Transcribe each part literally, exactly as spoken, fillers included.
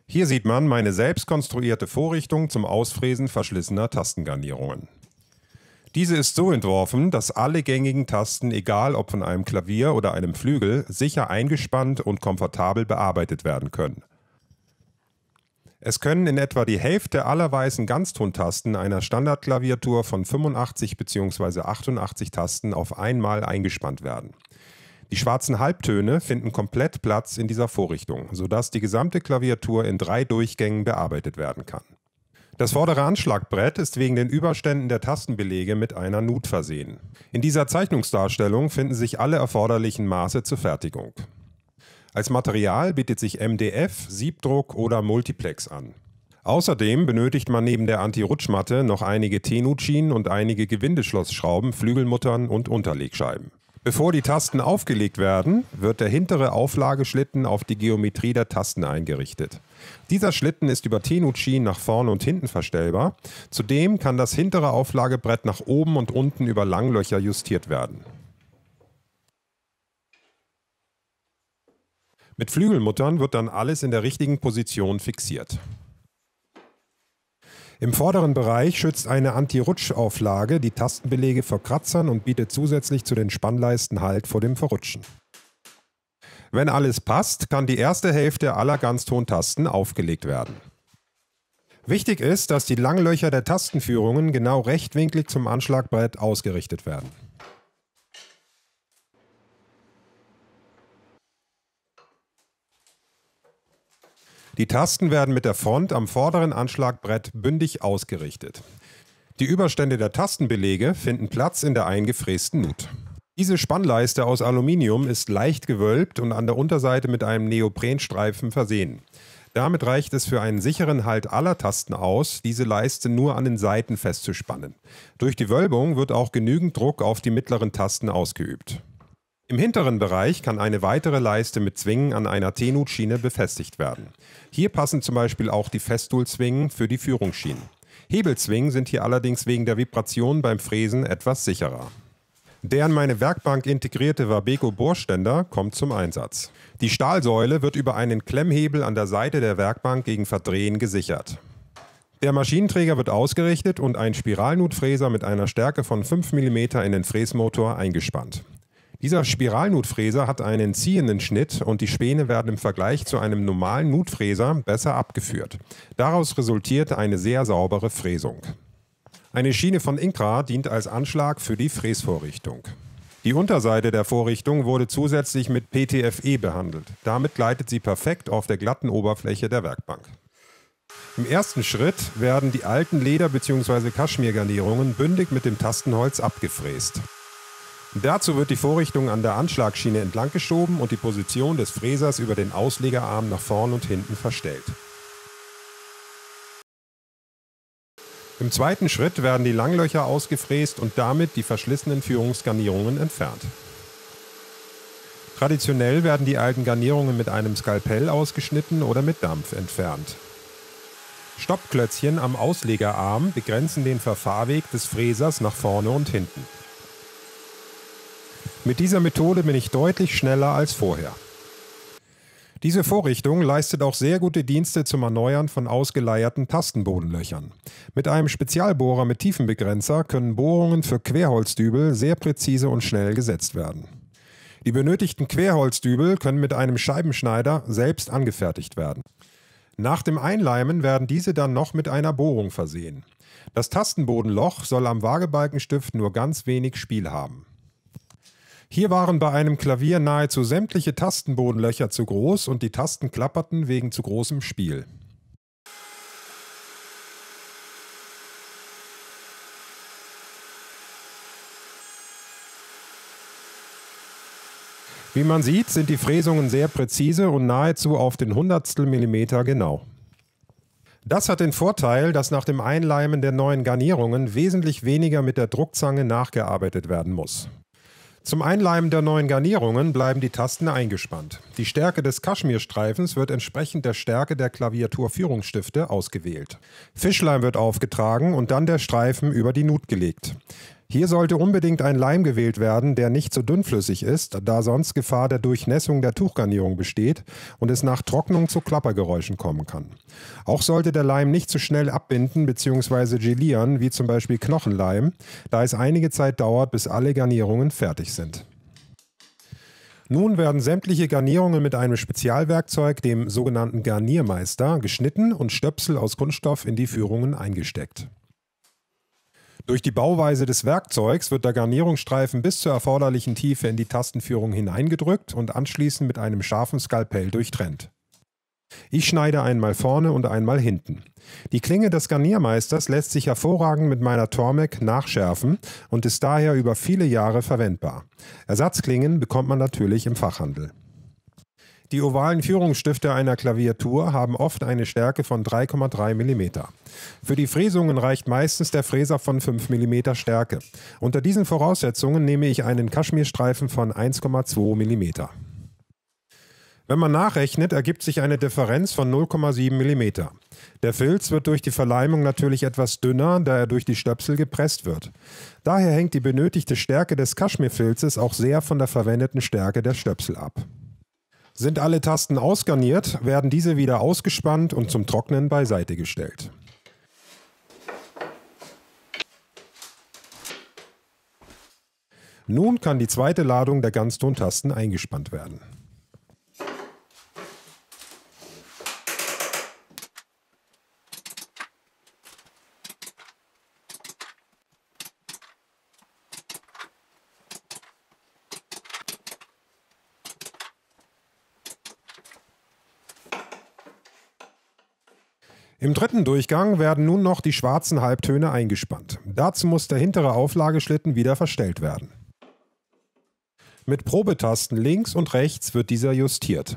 Hier sieht man meine selbst konstruierte Vorrichtung zum Ausfräsen verschlissener Tastengarnierungen. Diese ist so entworfen, dass alle gängigen Tasten, egal ob von einem Klavier oder einem Flügel, sicher eingespannt und komfortabel bearbeitet werden können. Es können in etwa die Hälfte aller weißen Ganztontasten einer Standardklaviatur von fünfundachtzig bzw. achtundachtzig Tasten auf einmal eingespannt werden. Die schwarzen Halbtöne finden komplett Platz in dieser Vorrichtung, sodass die gesamte Klaviatur in drei Durchgängen bearbeitet werden kann. Das vordere Anschlagbrett ist wegen den Überständen der Tastenbelege mit einer Nut versehen. In dieser Zeichnungsdarstellung finden sich alle erforderlichen Maße zur Fertigung. Als Material bietet sich M D F, Siebdruck oder Multiplex an. Außerdem benötigt man neben der Anti-Rutschmatte noch einige T-Nut-Schienen und einige Gewindeschlossschrauben, Flügelmuttern und Unterlegscheiben. Bevor die Tasten aufgelegt werden, wird der hintere Auflageschlitten auf die Geometrie der Tasten eingerichtet. Dieser Schlitten ist über T-Nut-Schienen nach vorne und hinten verstellbar. Zudem kann das hintere Auflagebrett nach oben und unten über Langlöcher justiert werden. Mit Flügelmuttern wird dann alles in der richtigen Position fixiert. Im vorderen Bereich schützt eine Anti-Rutsch-Auflage die Tastenbelege vor Kratzern und bietet zusätzlich zu den Spannleisten Halt vor dem Verrutschen. Wenn alles passt, kann die erste Hälfte aller Ganztontasten aufgelegt werden. Wichtig ist, dass die Langlöcher der Tastenführungen genau rechtwinklig zum Anschlagbrett ausgerichtet werden. Die Tasten werden mit der Front am vorderen Anschlagbrett bündig ausgerichtet. Die Überstände der Tastenbelege finden Platz in der eingefrästen Nut. Diese Spannleiste aus Aluminium ist leicht gewölbt und an der Unterseite mit einem Neoprenstreifen versehen. Damit reicht es für einen sicheren Halt aller Tasten aus, diese Leiste nur an den Seiten festzuspannen. Durch die Wölbung wird auch genügend Druck auf die mittleren Tasten ausgeübt. Im hinteren Bereich kann eine weitere Leiste mit Zwingen an einer T-Nut-Schiene befestigt werden. Hier passen zum Beispiel auch die Festool-Zwingen für die Führungsschienen. Hebelzwingen sind hier allerdings wegen der Vibration beim Fräsen etwas sicherer. Der an meine Werkbank integrierte Wabeco-Bohrständer kommt zum Einsatz. Die Stahlsäule wird über einen Klemmhebel an der Seite der Werkbank gegen Verdrehen gesichert. Der Maschinenträger wird ausgerichtet und ein Spiralnutfräser mit einer Stärke von fünf Millimeter in den Fräsmotor eingespannt. Dieser Spiralnutfräser hat einen ziehenden Schnitt und die Späne werden im Vergleich zu einem normalen Nutfräser besser abgeführt. Daraus resultiert eine sehr saubere Fräsung. Eine Schiene von Incra dient als Anschlag für die Fräsvorrichtung. Die Unterseite der Vorrichtung wurde zusätzlich mit P T F E behandelt. Damit gleitet sie perfekt auf der glatten Oberfläche der Werkbank. Im ersten Schritt werden die alten Leder- bzw. Kaschmirgarnierungen bündig mit dem Tastenholz abgefräst. Dazu wird die Vorrichtung an der Anschlagschiene entlang geschoben und die Position des Fräsers über den Auslegerarm nach vorn und hinten verstellt. Im zweiten Schritt werden die Langlöcher ausgefräst und damit die verschlissenen Führungsgarnierungen entfernt. Traditionell werden die alten Garnierungen mit einem Skalpell ausgeschnitten oder mit Dampf entfernt. Stoppklötzchen am Auslegerarm begrenzen den Verfahrweg des Fräsers nach vorne und hinten. Mit dieser Methode bin ich deutlich schneller als vorher. Diese Vorrichtung leistet auch sehr gute Dienste zum Erneuern von ausgeleierten Tastenbodenlöchern. Mit einem Spezialbohrer mit Tiefenbegrenzer können Bohrungen für Querholzdübel sehr präzise und schnell gesetzt werden. Die benötigten Querholzdübel können mit einem Scheibenschneider selbst angefertigt werden. Nach dem Einleimen werden diese dann noch mit einer Bohrung versehen. Das Tastenbodenloch soll am Waagebalkenstift nur ganz wenig Spiel haben. Hier waren bei einem Klavier nahezu sämtliche Tastenbodenlöcher zu groß und die Tasten klapperten wegen zu großem Spiel. Wie man sieht, sind die Fräsungen sehr präzise und nahezu auf den Hundertstel Millimeter genau. Das hat den Vorteil, dass nach dem Einleimen der neuen Garnierungen wesentlich weniger mit der Druckzange nachgearbeitet werden muss. Zum Einleimen der neuen Garnierungen bleiben die Tasten eingespannt. Die Stärke des Kaschmirstreifens wird entsprechend der Stärke der Klaviaturführungsstifte ausgewählt. Fischleim wird aufgetragen und dann der Streifen über die Nut gelegt. Hier sollte unbedingt ein Leim gewählt werden, der nicht zu dünnflüssig ist, da sonst Gefahr der Durchnässung der Tuchgarnierung besteht und es nach Trocknung zu Klappergeräuschen kommen kann. Auch sollte der Leim nicht zu schnell abbinden bzw. gelieren, wie zum Beispiel Knochenleim, da es einige Zeit dauert, bis alle Garnierungen fertig sind. Nun werden sämtliche Garnierungen mit einem Spezialwerkzeug, dem sogenannten Garniermeister, geschnitten und Stöpsel aus Kunststoff in die Führungen eingesteckt. Durch die Bauweise des Werkzeugs wird der Garnierungsstreifen bis zur erforderlichen Tiefe in die Tastenführung hineingedrückt und anschließend mit einem scharfen Skalpell durchtrennt. Ich schneide einmal vorne und einmal hinten. Die Klinge des Garniermeisters lässt sich hervorragend mit meiner Tormek nachschärfen und ist daher über viele Jahre verwendbar. Ersatzklingen bekommt man natürlich im Fachhandel. Die ovalen Führungsstifte einer Klaviatur haben oft eine Stärke von drei Komma drei Millimeter. Für die Fräsungen reicht meistens der Fräser von fünf Millimeter Stärke. Unter diesen Voraussetzungen nehme ich einen Kaschmirstreifen von eins Komma zwei Millimeter. Wenn man nachrechnet, ergibt sich eine Differenz von null Komma sieben Millimeter. Der Filz wird durch die Verleimung natürlich etwas dünner, da er durch die Stöpsel gepresst wird. Daher hängt die benötigte Stärke des Kaschmirfilzes auch sehr von der verwendeten Stärke der Stöpsel ab. Sind alle Tasten ausgarniert, werden diese wieder ausgespannt und zum Trocknen beiseite gestellt. Nun kann die zweite Ladung der Ganztontasten eingespannt werden. Im dritten Durchgang werden nun noch die schwarzen Halbtöne eingespannt. Dazu muss der hintere Auflageschlitten wieder verstellt werden. Mit Probetasten links und rechts wird dieser justiert.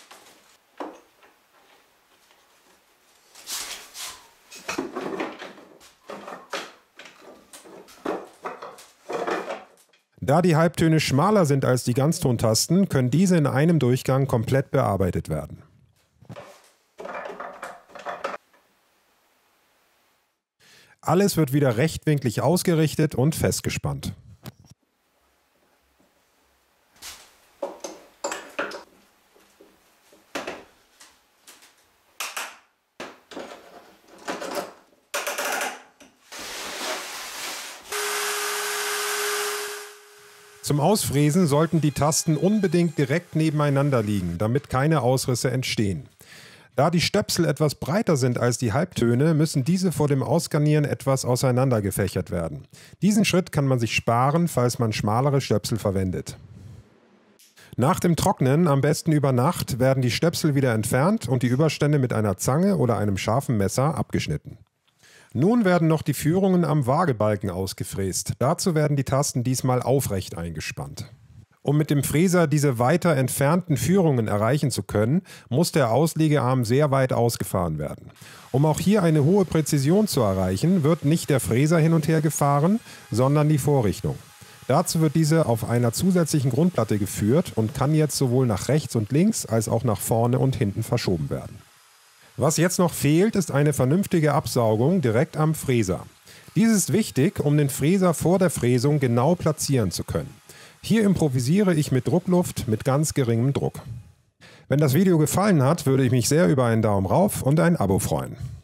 Da die Halbtöne schmaler sind als die Ganztontasten, können diese in einem Durchgang komplett bearbeitet werden. Alles wird wieder rechtwinklig ausgerichtet und festgespannt. Zum Ausfräsen sollten die Tasten unbedingt direkt nebeneinander liegen, damit keine Ausrisse entstehen. Da die Stöpsel etwas breiter sind als die Halbtöne, müssen diese vor dem Ausgarnieren etwas auseinander gefächert werden. Diesen Schritt kann man sich sparen, falls man schmalere Stöpsel verwendet. Nach dem Trocknen, am besten über Nacht, werden die Stöpsel wieder entfernt und die Überstände mit einer Zange oder einem scharfen Messer abgeschnitten. Nun werden noch die Führungen am Waagebalken ausgefräst. Dazu werden die Tasten diesmal aufrecht eingespannt. Um mit dem Fräser diese weiter entfernten Führungen erreichen zu können, muss der Auslegearm sehr weit ausgefahren werden. Um auch hier eine hohe Präzision zu erreichen, wird nicht der Fräser hin und her gefahren, sondern die Vorrichtung. Dazu wird diese auf einer zusätzlichen Grundplatte geführt und kann jetzt sowohl nach rechts und links als auch nach vorne und hinten verschoben werden. Was jetzt noch fehlt, ist eine vernünftige Absaugung direkt am Fräser. Dies ist wichtig, um den Fräser vor der Fräsung genau platzieren zu können. Hier improvisiere ich mit Druckluft mit ganz geringem Druck. Wenn das Video gefallen hat, würde ich mich sehr über einen Daumen rauf und ein Abo freuen.